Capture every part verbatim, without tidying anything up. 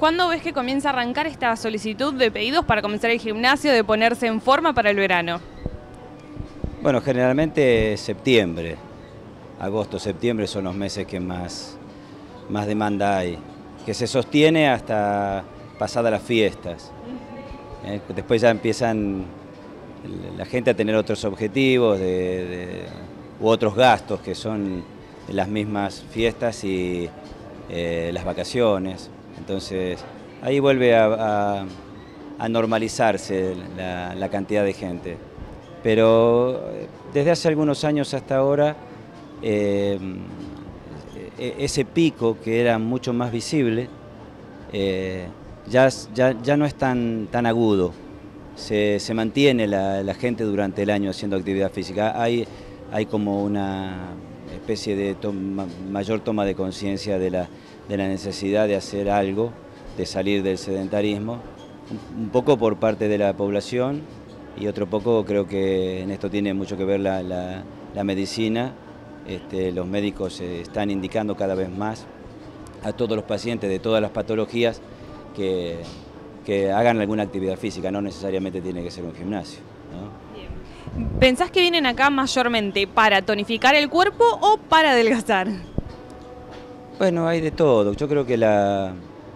¿Cuándo ves que comienza a arrancar esta solicitud de pedidos para comenzar el gimnasio, de ponerse en forma para el verano? Bueno, generalmente septiembre, agosto, septiembre son los meses que más, más demanda hay, que se sostiene hasta pasadas las fiestas. Eh, después ya empiezan la gente a tener otros objetivos de, de, u otros gastos que son las mismas fiestas y eh, las vacaciones. Entonces ahí vuelve a, a, a normalizarse la, la cantidad de gente. Pero desde hace algunos años hasta ahora, eh, ese pico que era mucho más visible, eh, ya, ya, ya no es tan, tan agudo. Se, se mantiene la, la gente durante el año haciendo actividad física. Hay, hay como una especie de toma, mayor toma de conciencia de la, de la necesidad de hacer algo, de salir del sedentarismo, un, un poco por parte de la población y otro poco creo que en esto tiene mucho que ver la, la, la medicina. Este, los médicos están indicando cada vez más a todos los pacientes de todas las patologías que, que hagan alguna actividad física, no necesariamente tiene que ser un gimnasio, ¿no? ¿Pensás que vienen acá mayormente para tonificar el cuerpo o para adelgazar? Bueno, hay de todo. Yo creo que la,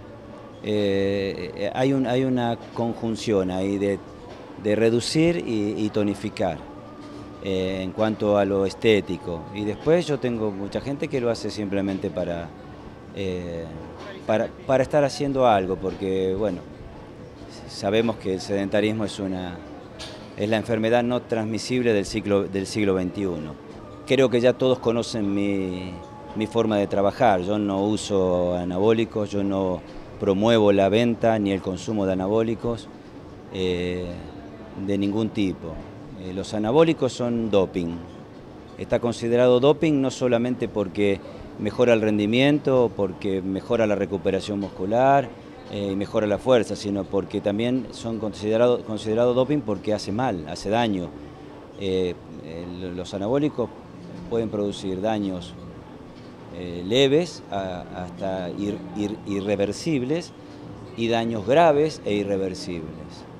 eh, hay, un, hay una conjunción ahí de, de reducir y, y tonificar eh, en cuanto a lo estético. Y después yo tengo mucha gente que lo hace simplemente para, eh, para, para estar haciendo algo, porque bueno, sabemos que el sedentarismo es una... es la enfermedad no transmisible del siglo, del siglo veintiuno. Creo que ya todos conocen mi, mi forma de trabajar. Yo no uso anabólicos, yo no promuevo la venta ni el consumo de anabólicos eh, de ningún tipo. Eh, los anabólicos son doping. Está considerado doping no solamente porque mejora el rendimiento, porque mejora la recuperación muscular, Eh, y mejora la fuerza, sino porque también son considerados considerado doping porque hace mal, hace daño. Eh, eh, los anabólicos pueden producir daños eh, leves a, hasta ir, ir, irreversibles y daños graves e irreversibles.